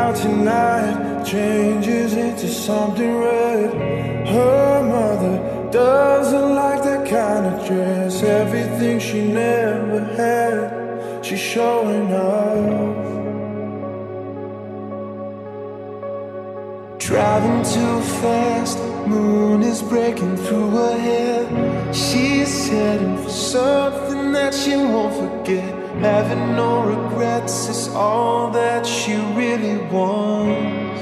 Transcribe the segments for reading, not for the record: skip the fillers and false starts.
out tonight changes into something red. Her mother doesn't like that kind of dress. Everything she never had, she's showing off. Driving too fast, moon is breaking through her hair. She's heading for something that she won't forget. Having no regrets is all that she really wants.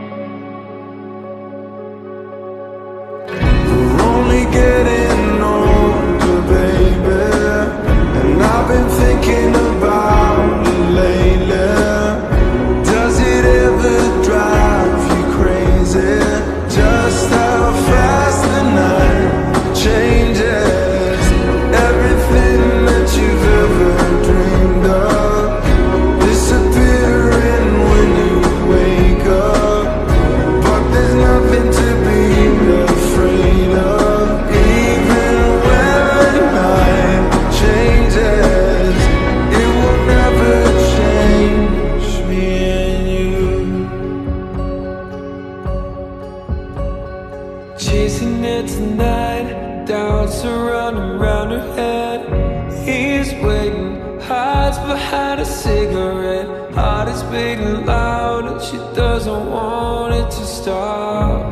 We're only getting older, baby, and I've been thinking about it lately. Does it ever drive you crazy? Just how fast the night changes. Everything that you've ever dreamed of disappearing when you wake up. But there's nothing to be afraid of. Even when the night changes, it will never change me and you. Chasing it tonight, doubts are running round her head. He's waiting, hides behind a cigarette. Heart is beating loud and she doesn't want it to stop.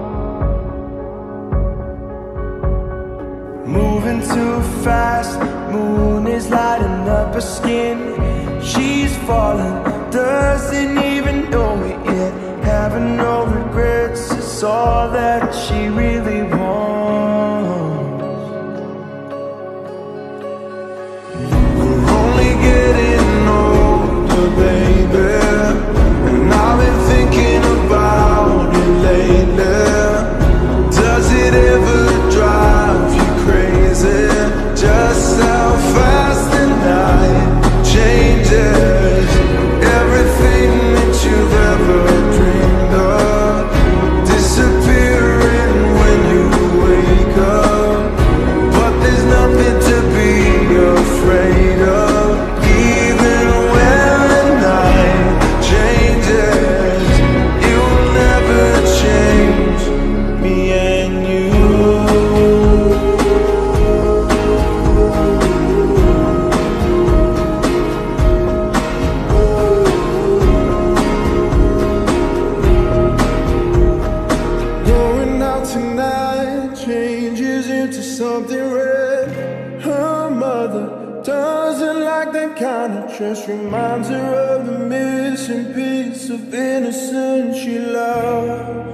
Moving too fast, moon is lighting up her skin. She's falling, doesn't even know it yet. Having no regrets is all that she really wants. We're only getting older, baby, and I've been thinking about it lately. Does it ever drive you crazy? Just how fast the night changes. Everything that you've ever dreamed of disappearing when you wake up. But there's nothing to be afraid of. Even when the night changes, it will never change me and you. Going out tonight changes into something red. Her mother doesn't like that kind of dress. Reminds her of the missing piece of innocence she loves.